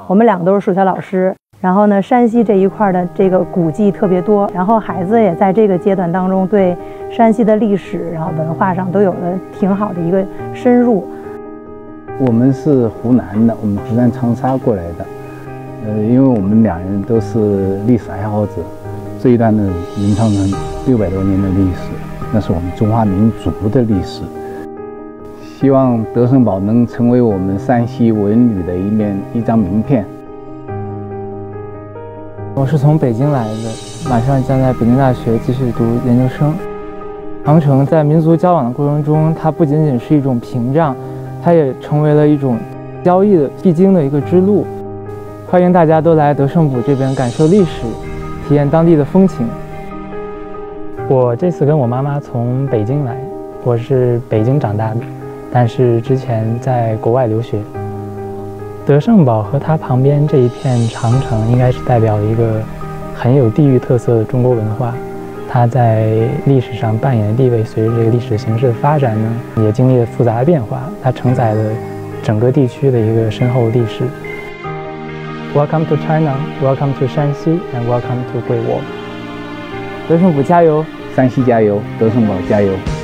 我们两个都是数学老师。然后呢，山西这一块的这个古迹特别多，然后孩子也在这个阶段当中对山西的历史，然后文化上都有了挺好的一个深入。 我们是湖南的，我们湖南长沙过来的，因为我们两人都是历史爱好者，这一段的能长城600多年的历史，那是我们中华民族的历史。希望德胜堡能成为我们山西文旅的一张名片。 我是从北京来的，马上将在北京大学继续读研究生。长城在民族交往的过程中，它不仅仅是一种屏障，它也成为了一种交易的必经的一个支路。欢迎大家都来德胜堡这边感受历史，体验当地的风情。 我这次跟我妈妈从北京来，我是北京长大的，但是之前在国外留学。德胜堡和它旁边这一片长城，应该是代表一个很有地域特色的中国文化。它在历史上扮演的地位，随着这个历史形势的发展呢，也经历了复杂的变化。它承载了整个地区的一个深厚历史。Welcome to China, welcome to 山西 and welcome to Great Wall。 德胜堡加油！ 山西加油！德胜堡加油！